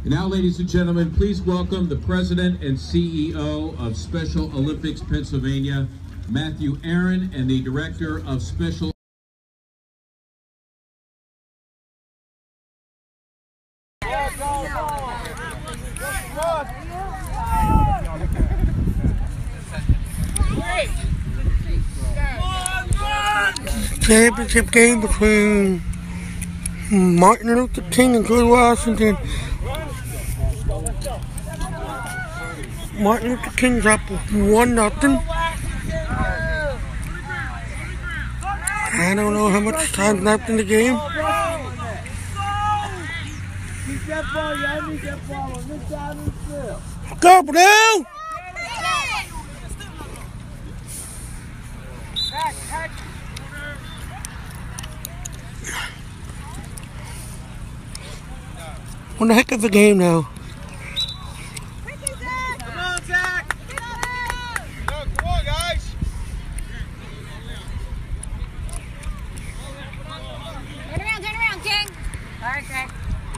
And now, ladies and gentlemen, please welcome the President and CEO of Special Olympics Pennsylvania, Matthew Aaron, and the Director of Special championship game between Martin Luther King and George Washington. Martin Luther King's up 1-0. I don't know how much time left in the game. Go, Blue! What a heck of a game now. Come on, Zach! Come on, guys! Turn around, King! Alright, Zach.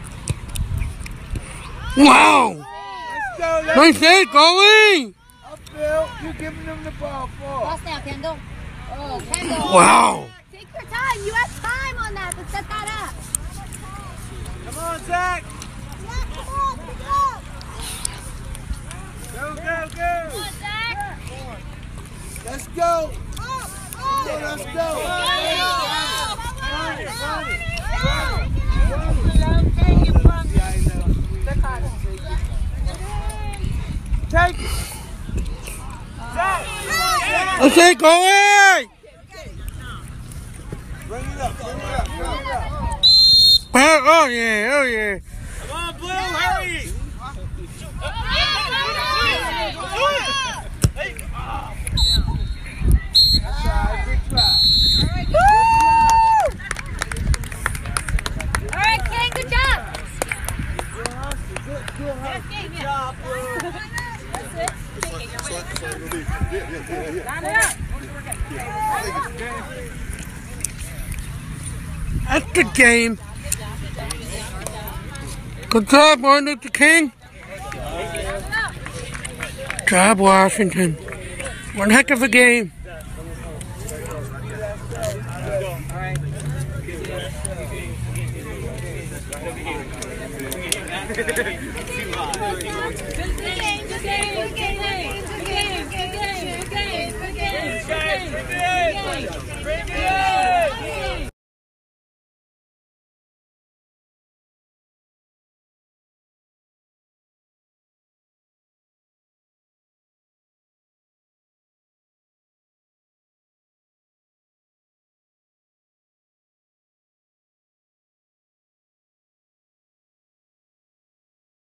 Wow! Let's go, Nice hit, Colleen! Upfield, you're giving them the ball for. Lost now, Kendall. Oh, Kendall. Wow! Take your time. You have time on that to set that up. Come on, Zach! Come on, pick it up. Go, go, go! Come on, Zach. Let's go! Up. Let's go! Take it! Zach! Let's get going! Bring it up, bring it up, bring it up. Oh yeah, oh yeah. Come on, Blue, hurry! That's all right, good try. All right, King, good job. Good job, Blue. Line it up. That's the game. Good job, Martin Luther King. Good job, Washington. One heck of a game. Good game.